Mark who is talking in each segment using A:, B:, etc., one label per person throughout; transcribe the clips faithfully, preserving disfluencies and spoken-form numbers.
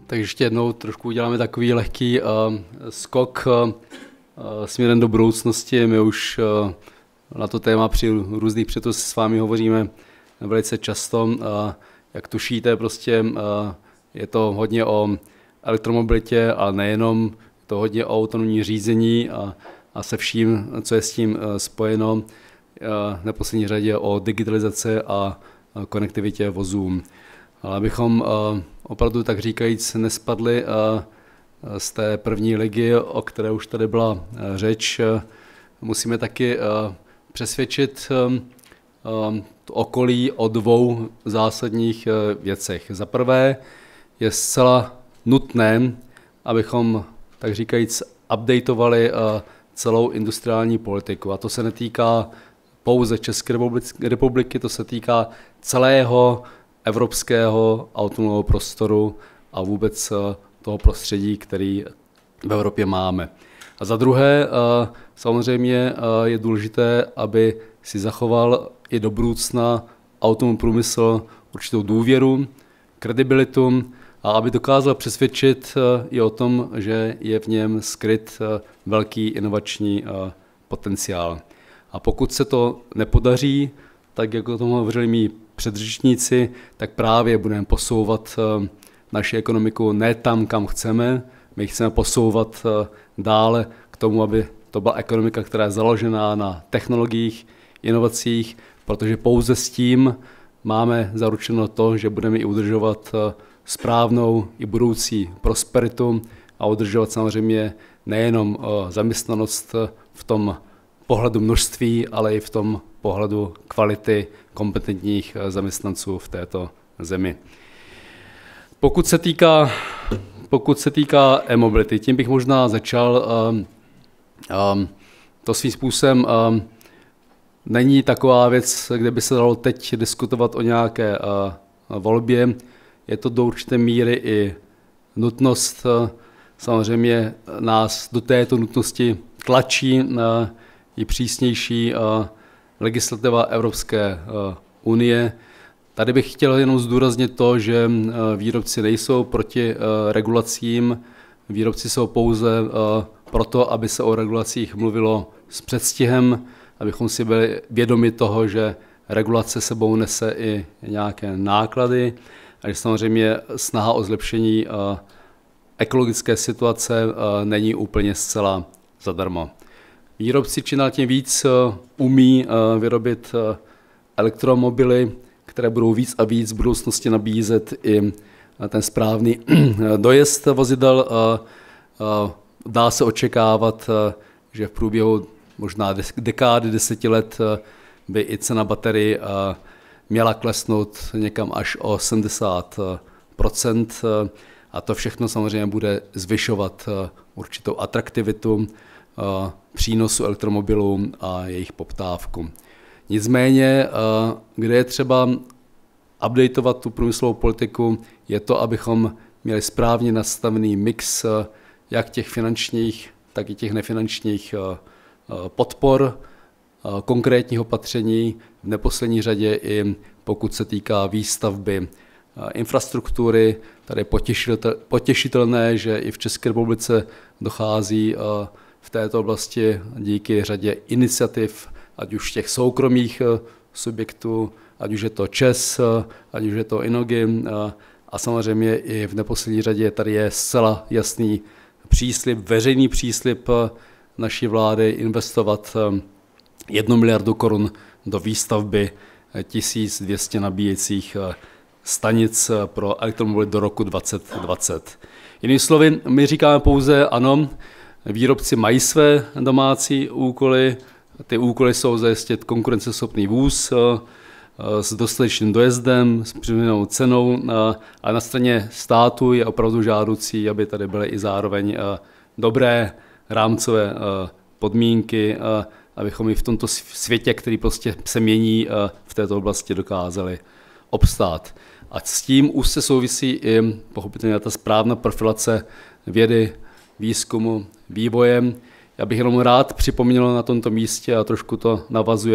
A: Tak ještě jednou trošku uděláme takový lehký uh, skok uh, směrem do budoucnosti. My už uh, na to téma při různých předtosích s vámi hovoříme velice často. Uh, jak tušíte, prostě uh, je to hodně o elektromobilitě, ale nejenom, je to hodně o autonomní řízení a, a se vším, co je s tím uh, spojeno. Uh, v neposlední řadě o digitalizaci a uh, konektivitě vozů. Ale abychom uh, opravdu tak říkajíc nespadli uh, z té první ligy, o které už tady byla uh, řeč, uh, musíme taky uh, přesvědčit um, um, okolí o dvou zásadních uh, věcech. Za prvé je zcela nutné, abychom tak říkajíc updateovali uh, celou industriální politiku. A to se netýká pouze České republiky, to se týká celého evropského automobilového prostoru a vůbec toho prostředí, který v Evropě máme. A za druhé, samozřejmě je důležité, aby si zachoval i do budoucna automobilový průmysl určitou důvěru, kredibilitu a aby dokázal přesvědčit i o tom, že je v něm skryt velký inovační potenciál. A pokud se to nepodaří, tak jako o tom hovořili mí předřečníci, tak právě budeme posouvat naši ekonomiku ne tam, kam chceme. My chceme posouvat dále k tomu, aby to byla ekonomika, která je založená na technologiích, inovacích, protože pouze s tím máme zaručeno to, že budeme i udržovat správnou i budoucí prosperitu a udržovat samozřejmě nejenom zaměstnanost v tom pohledu množství, ale i v tom pohledu kvality kompetentních zaměstnanců v této zemi. Pokud se týká, pokud se týká e-mobility, tím bych možná začal. Um, um, to svým způsobem um, není taková věc, kde by se dalo teď diskutovat o nějaké uh, volbě. Je to do určité míry i nutnost. Uh, samozřejmě nás do této nutnosti tlačí uh, i přísnější uh, legislativa Evropské unie. Tady bych chtěl jenom zdůraznit to, že výrobci nejsou proti regulacím, výrobci jsou pouze proto, aby se o regulacích mluvilo s předstihem, abychom si byli vědomi toho, že regulace sebou nese i nějaké náklady a že samozřejmě snaha o zlepšení ekologické situace není úplně zcela zadarmo. Výrobci čím dál tím víc umí vyrobit elektromobily, které budou víc a víc v budoucnosti nabízet i ten správný dojezd vozidel. Dá se očekávat, že v průběhu možná dekády, deseti let by i cena baterii měla klesnout někam až o sedmdesát procent a to všechno samozřejmě bude zvyšovat určitou atraktivitu přínosu elektromobilů a jejich poptávku. Nicméně, kde je třeba updateovat tu průmyslovou politiku, je to, abychom měli správně nastavený mix jak těch finančních, tak i těch nefinančních podpor, konkrétních opatření, v neposlední řadě i pokud se týká výstavby infrastruktury. Tady je potěšitelné, že i v České republice dochází v této oblasti díky řadě iniciativ, ať už těch soukromých subjektů, ať už je to ČEZ, ať už je to Inogy a samozřejmě i v neposlední řadě tady je zcela jasný příslib, veřejný příslib naší vlády investovat jednu miliardu korun do výstavby tisíc dvě stě nabíjecích stanic pro elektromobily do roku dvacet dvacet. Jinými slovy, my říkáme pouze ano, výrobci mají své domácí úkoly, ty úkoly jsou zajistit konkurenceschopný vůz s dostatečným dojezdem, s přiměřenou cenou, a na straně státu je opravdu žádoucí, aby tady byly i zároveň dobré rámcové podmínky, abychom i v tomto světě, který prostě se mění, v této oblasti dokázali obstát. A s tím už se souvisí i pochopitelně ta správná profilace vědy, výzkumu, vývojem. Já bych jenom rád připomněl na tomto místě, a trošku to navazuje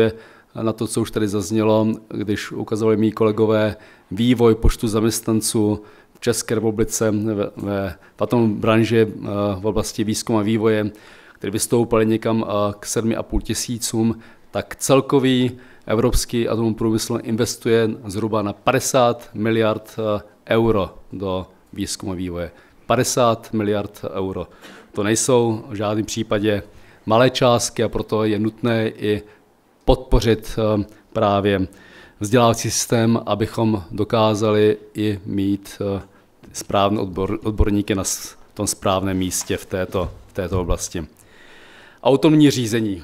A: na to, co už tady zaznělo, když ukazovali mý kolegové vývoj počtu zaměstnanců v České republice ve, ve v branži v oblasti výzkumu a vývoje, který vystoupali někam k sedmi a půl tisícům, tak celkový evropský atomový průmysl investuje zhruba na padesát miliard euro do výzkumu a vývoje. padesát miliard euro. To nejsou v žádném případě malé částky a proto je nutné i podpořit právě vzdělávací systém, abychom dokázali i mít správné odbor, odborníky na tom správném místě v této, v této oblasti. Autonomní řízení.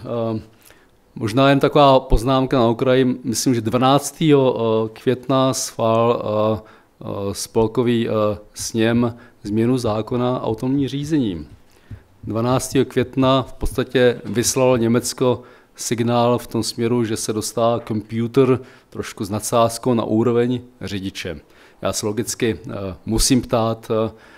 A: Možná jen taková poznámka na okraji. Myslím, že dvanáctého května schválil spolkový sněm změnu zákona autonomní řízení. dvanáctého května v podstatě vyslalo Německo signál v tom směru, že se dostává počítač trošku s nadsázkou na úroveň řidiče. Já se logicky musím ptát,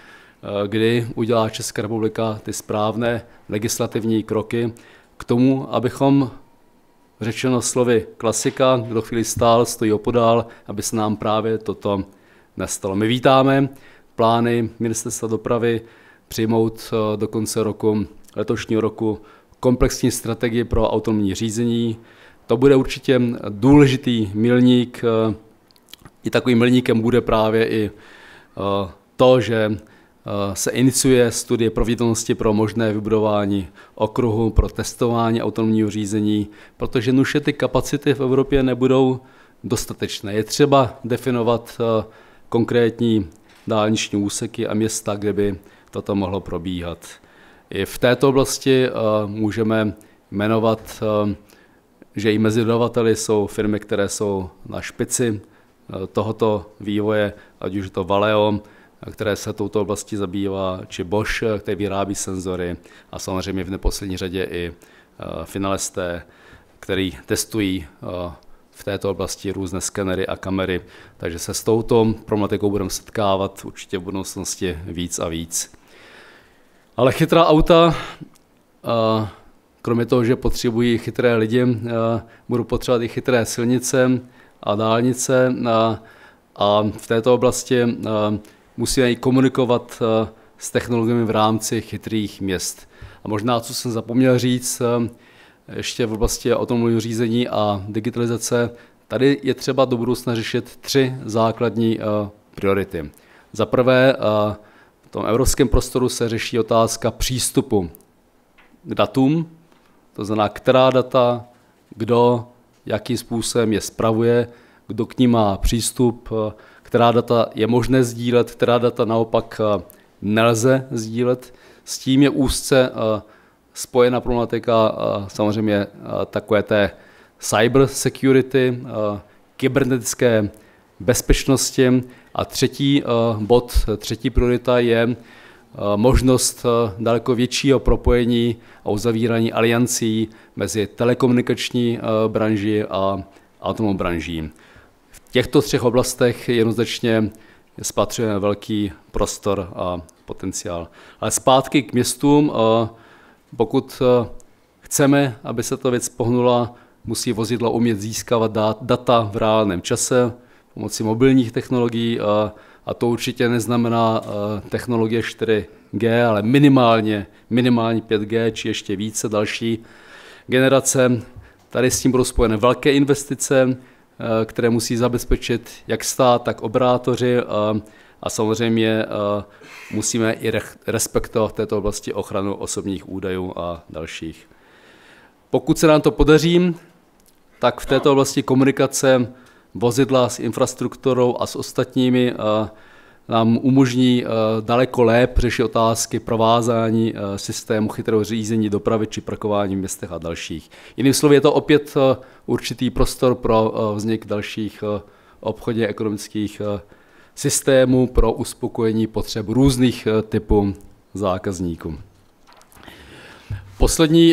A: kdy udělá Česká republika ty správné legislativní kroky k tomu, abychom, řečeno slovy klasika, kdo chvíli stál, stojí opodál, aby se nám právě toto nestalo. My vítáme plány Ministerstva dopravy přijmout do konce roku, letošního roku, komplexní strategii pro autonomní řízení. To bude určitě důležitý milník. I takovým milníkem bude právě i to, že se iniciuje studie proveditelnosti pro možné vybudování okruhu pro testování autonomního řízení, protože nuže ty kapacity v Evropě nebudou dostatečné. Je třeba definovat konkrétní dálniční úseky a města, kde by toto mohlo probíhat. I v této oblasti můžeme jmenovat, že i mezi dodavateli jsou firmy, které jsou na špici tohoto vývoje, ať už je to Valeo, které se touto oblastí zabývá, či Bosch, který vyrábí senzory, a samozřejmě v neposlední řadě i finalisté, který testují v této oblasti různé skenery a kamery. Takže se s touto problematikou budeme setkávat určitě v budoucnosti víc a víc. Ale chytrá auta, kromě toho, že potřebují chytré lidi, budou potřebovat i chytré silnice a dálnice, a v této oblasti musíme i komunikovat s technologiemi v rámci chytrých měst. A možná, co jsem zapomněl říct, ještě v oblasti autonomního řízení a digitalizace, tady je třeba do budoucna řešit tři základní priority. Za prvé, v tom evropském prostoru se řeší otázka přístupu k datům, to znamená, která data, kdo, jakým způsobem je spravuje, kdo k ní má přístup, která data je možné sdílet, která data naopak nelze sdílet. S tím je úzce spojena problematika samozřejmě takové té cyber security, kybernetické bezpečnosti. A třetí bod, třetí priorita je možnost daleko většího propojení a uzavírání aliancí mezi telekomunikační branží a automobilovou branží. V těchto třech oblastech jednoznačně spatřujeme velký prostor a potenciál. Ale zpátky k městům, pokud chceme, aby se ta věc pohnula, musí vozidla umět získávat data v reálném čase pomocí mobilních technologií, a to určitě neznamená technologie čtyři G, ale minimálně, minimálně pět G či ještě více další generace. Tady s tím budou spojené velké investice, které musí zabezpečit jak stát, tak operátoři, a, a samozřejmě a musíme i respektovat v této oblasti ochranu osobních údajů a dalších. Pokud se nám to podaří, tak v této oblasti komunikace vozidla s infrastrukturou a s ostatními a, nám umožní daleko lépe řešit otázky provázání systému chytrého řízení dopravy či parkování v městech a dalších. Jinými slovy, je to opět určitý prostor pro vznik dalších obchodně ekonomických systémů pro uspokojení potřeb různých typů zákazníků. Poslední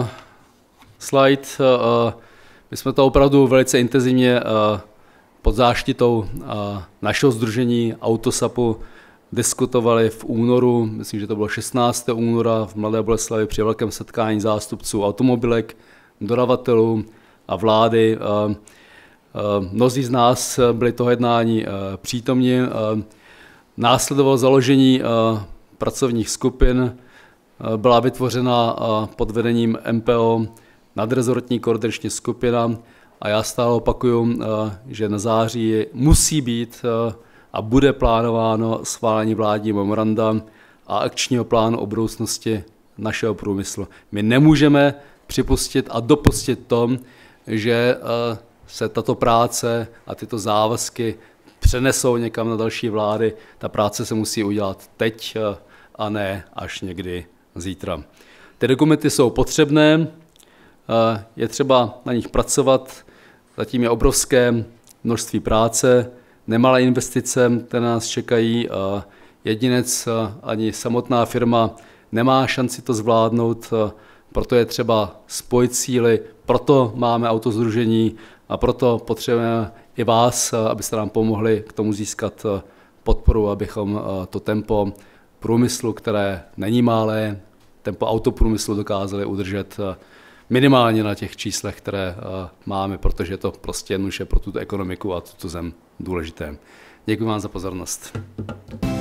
A: slide. My jsme to opravdu velice intenzivně pod záštitou našeho sdružení Autosapu diskutovali v únoru, myslím, že to bylo šestnáctého února v Mladé Boleslavi při velkém setkání zástupců automobilek, dodavatelů a vlády. Mnozí z nás byli toho jednání přítomni. Následovalo založení pracovních skupin, byla vytvořena pod vedením M P O nadrezortní koordinační skupina a já stále opakuju, že na září musí být a bude plánováno schválení vládní memoranda a akčního plánu o budoucnosti našeho průmyslu. My nemůžeme připustit a dopustit to, že se tato práce a tyto závazky přenesou někam na další vlády. Ta práce se musí udělat teď a ne až někdy zítra. Ty dokumenty jsou potřebné, je třeba na nich pracovat, zatím je obrovské množství práce, nemalé investice, které nás čekají. Jedinec ani samotná firma nemá šanci to zvládnout, proto je třeba spojit síly, proto máme autosdružení a proto potřebujeme i vás, abyste nám pomohli k tomu získat podporu, abychom to tempo průmyslu, které není malé, tempo autoprůmyslu dokázali udržet minimálně na těch číslech, které máme, protože je to prostě jednoduše pro tuto ekonomiku a tuto zem důležité. Děkuji vám za pozornost.